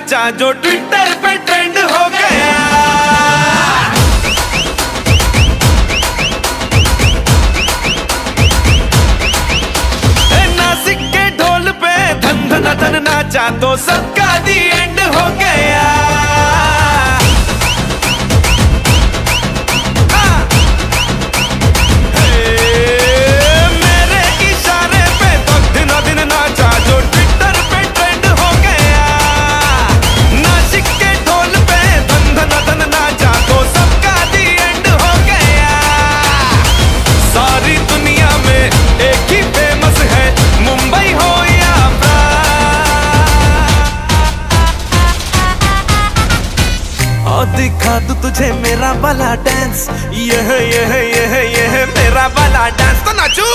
नाचा जो ट्विटर पे ट्रेंड हो गया। नासिक के ढोल पे धन धन धन नाचा तो सबका दी एंड हो गया। दिखा दूं तुझे मेरा वाला डांस, ये मेरा वाला डांस तो नाचू।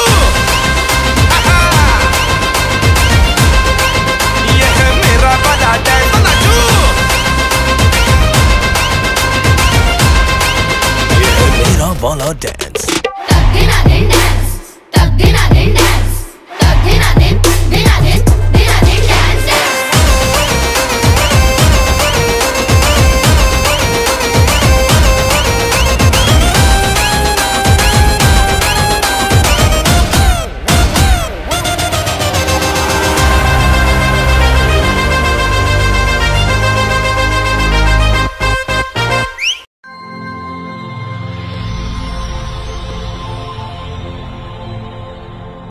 ये मेरा वाला डांस तो नाचू। ये मेरा वाला डांस।